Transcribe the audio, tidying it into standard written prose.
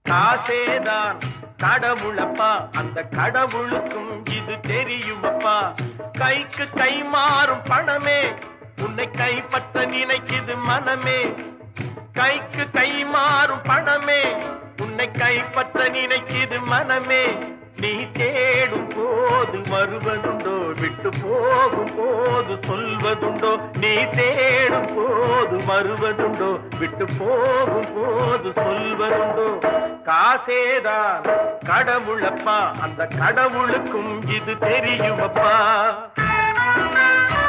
காசேதான் கடவுளப்பா, அந்த கடவுளுக்கும் இது தெரியுமப்பா. கைக்கு கை மாறும் பணமே உன்னை கைப்பற்ற நினைக்குது மனமே. கைக்கு கை மாறும் பணமே உன்னை கைப்பற்ற நினைக்குது மனமே. நீ தேடும் போது வருவதுண்டோ, விட்டு போகும் போது சொல்வதுண்டோ. நீ தேடும் போது வருவதுண்டோ, விட்டு போகும் போது சொல்வதுண்டோ. காசேதான் கடவுளப்பா, அந்த கடவுளுக்கும் இது தெரியுமப்பா.